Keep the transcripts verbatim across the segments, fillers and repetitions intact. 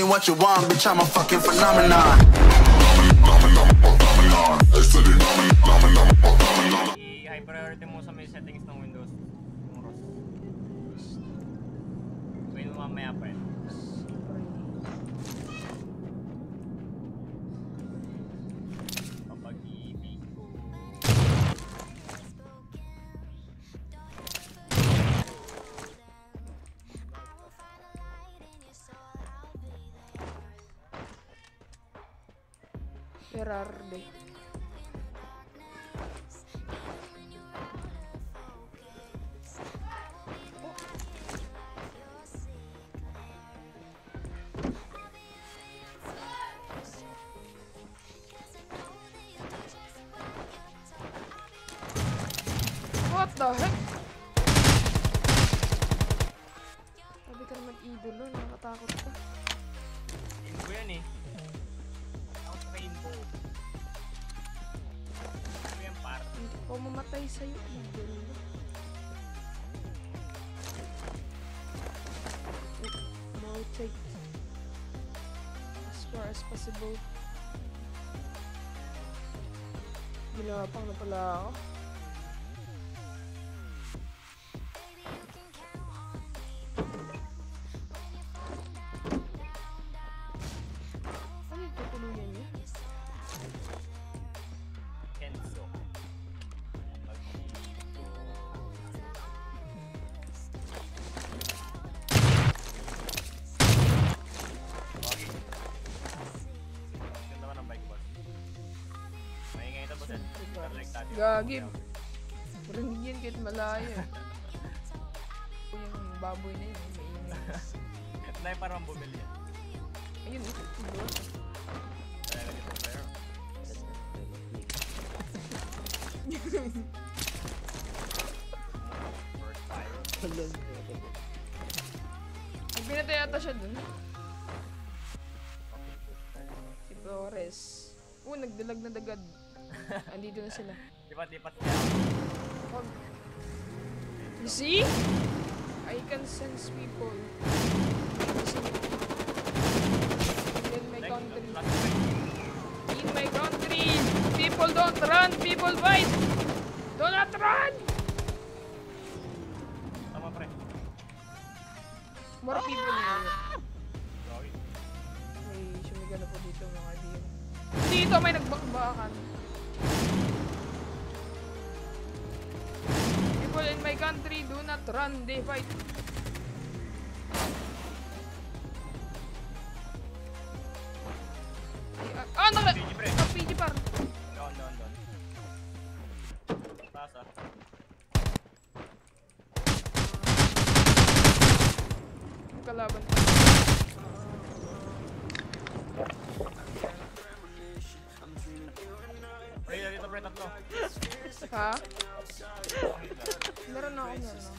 me what you want, bitch, I'm a fucking phenomenon. I-high priority mo sa may settings ng Windows. Yung R O S. Gawin mo mamaya pa yun. Papag-ibig ko. Gerarde. What the heck? Sabi ka naman idolo, nakatakot ko. Info yan eh. Ako sa info. Ano yan par? Hindi ko mamatay sa'yo, idolo. Rotate. As far as possible. Ginapang na pala ako. Ano yung tutuluyan niya? Kenzo. Okay. Ganda ka ng bike boss. Maingay ito boss. Gagi. Parang hindi yan kahit malayo. Yung baboy na yun, may ingay. Dahil parang bumili yan. Ayun, ito. Talaga dito player. First fire. Pinatay ata siya dun. Si Flores. Oo, nagdalag na dagad. Andito na sila. Lipat-lipat. Oh. You see? I can sense people. In my country. In my country. People don't run. People fight. Do not run. Tama pre. More people na. Sorry. May sumiga na po dito mga kaibigan. Dito may nagbakbakan. People in my country do not run, they fight. Ay, ah, ah, naka... P G pre. Naka-P G par. Doon, doon, doon. Taas ah. Kalaban. Pre, dito pre, tatlo. Ha? Meron ako, meron ako.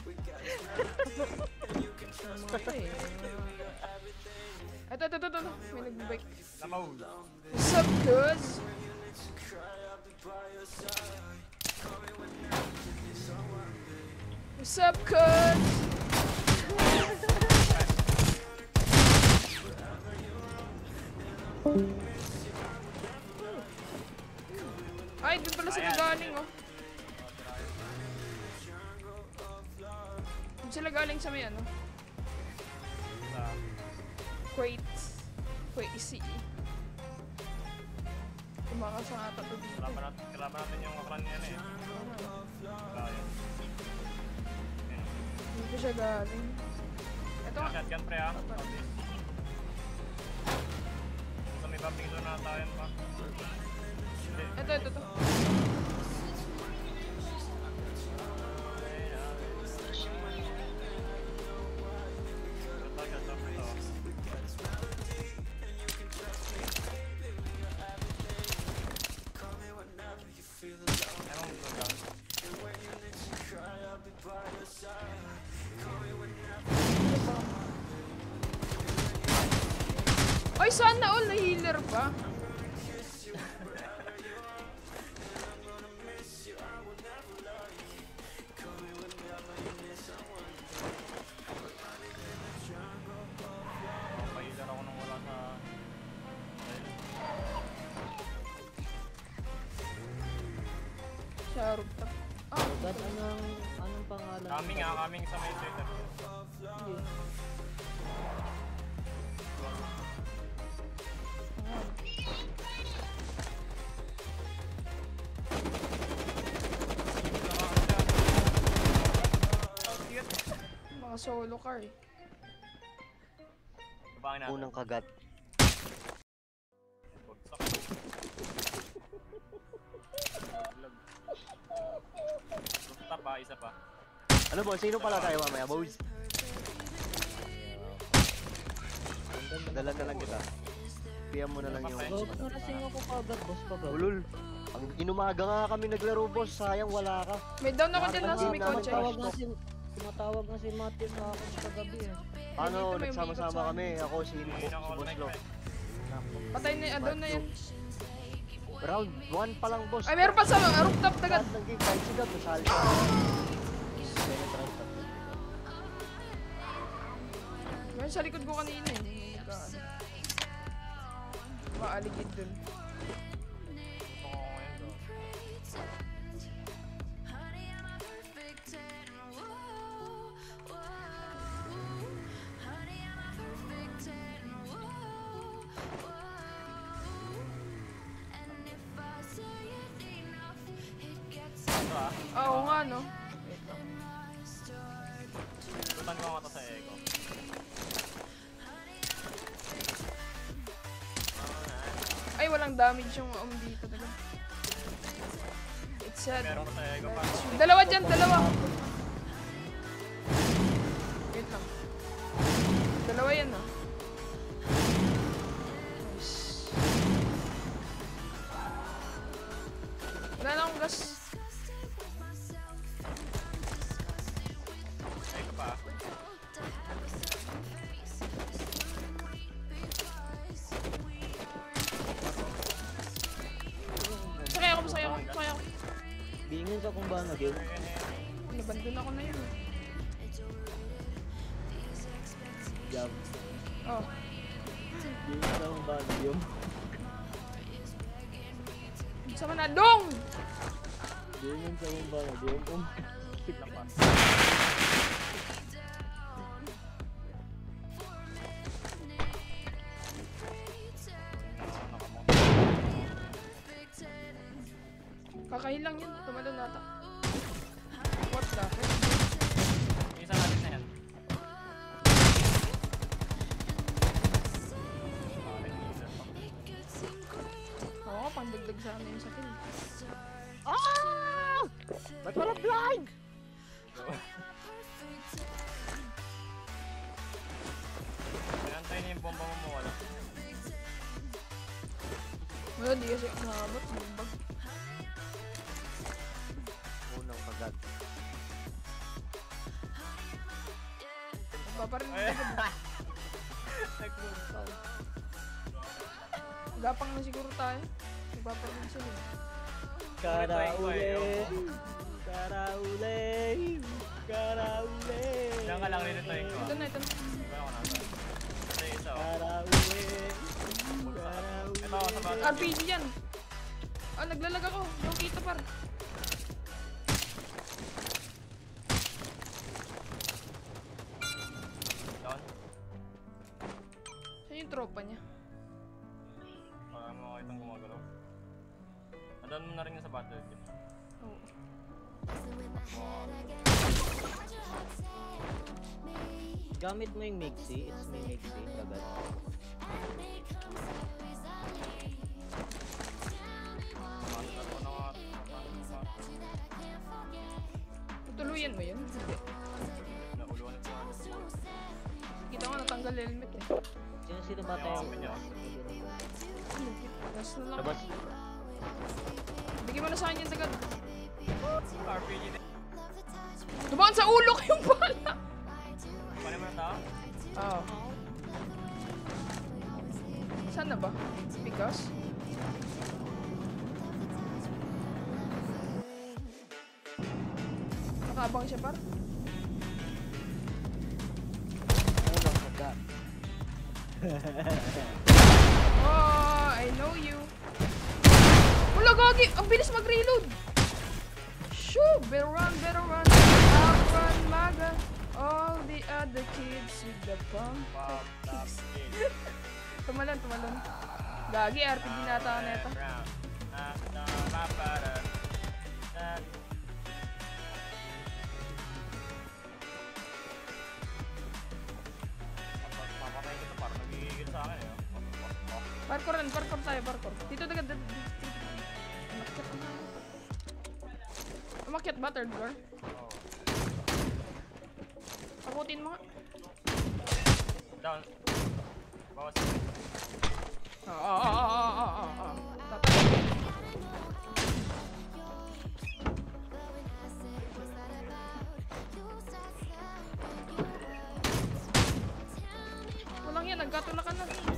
Mga pa eh. Ito, ito, ito, ito. May nag-bike. Namaw. What's up, cuz? What's up, cuz? Ay, dun pala sila galing, oh. Dun sila galing sa may ano? Sa Kuwait. Kuwait City. Tumakas ang ata to dito. kalaban natin, kalaban natin yung akran niya na eh. Wala yun. Dito siya galing. Ito nga. Shotgun pre ah. Obvious. Sa may bumping zone na tayo pa. Hindi. Ito, ito, ito. Ay, sana all na healer pa. Pahilan ako nung wala sa Sa rooftop. Ah, Agad, anong, anong pangalan? Coming ah, coming sa may center. hindi. Mga solo car eh. Babangin natin. Unang kagat. Bagsak. Rooftop ah, isa pa. Ano boss, sino pala tayo mamaya, boys? Dala na lang kita. Piyan mo na lang yung... Boss, narasing ako kagad, boss, kagad. Ulul. Ang inumaga nga kami naglaro, boss. Sayang wala ka. May down ako dyan lang sa may kotse. Tumatawag nga si... Tumatawag nga si Matthew sa akin kagabi eh. Ano, Dito may nagsama-sama umikot sa kami. Ako, si Nico, si Boss Lo. Patay na yun, down na yun. Round one pa lang, boss. Ay, meron pa sa rooftop tagad. Lahat ng game, kahit sigat, masali ka. Meron sa likod ko kanina eh. Maaligid dun. Gusto ko ngayon doon. Ito ah. Ah, oo nga no. Tutan ko nga ito sa Echo. Ay, walang damage yung um dito talaga. It's sad. Meron ko sa Echo pa. Dalawa dyan, dalawa. Wait lang. Dalawa yan ah. Nice. Wala na akong gas. Echo pa. Sakay ako, sakay ako, sakay ako. Bingin sa kung ba na game. Nabandun ako na yun eh. Jam. Oh. Bingin sa kung ba na game. Sama na, dong! Bingin sa kung ba na game. Lapas. Kakahilang yun, tumalon nata. What the heck? Isa natin na yan. Oo, pandagdag sa amin yung sakil. Ah! Ba't wala blind? Pinantay niya yung bomba mo mawala. Wala, di kasi umabot. Bumbag. Unang kagat. Paparin Ay. na Nagpuntaw. Gapang na siguro tayo. Paparin sila. Karaule. Karaule. Karaule. Diyan ka lang rin ito yung Ito na, ito na. Hindi ko lang nasa. Ito yung isa oh. Karaule. Ito sa bata. R P G yan. Ah, naglalag ako. Yung kita par. Down. Saan yung tropa niya? Para mo kitang gumagalaw. Nadown mo na rin yung sa battle kit. Oo. Gamit mo yung Mixi. It's me Mixi. Kagat. Master ko na nga. Tutuluyan mo yun? Hindi. Nakuluan ito. Kita ko natanggal helmet eh. Sino sino ba tayo? Yaman niya. Last na lang. Labas. Bigyan mo na sa akin yan sagad. R P G din. Dumaan sa ulo ko yung bala! Paano mo na tao? Oo. Saan na ba? Because? Nakabang siya par? Unang kagat. Oh, I know you. Wala gagi! Ang bilis mag-reload! Shoo! Better run, better run. Outrun Maga. All the other kids with the pump Wow, kicks. that's it. Tumalon, tumalon. Gagi, R P G nata ako neto. Round. Ah, no, mapara. Ah, papatay ko to, parang nagigigil sa akin eh. Oh, oh, oh. Parkour rin, parkour tayo, parkour. Dito, dito, dito. Umakyat na. Umakyat ba, third floor? Oh. Takutin mo nga. Down. Bawas. Oo, oo, oo, oo, oo, oo. Tatay. Walang yan, nagkatuna ka na.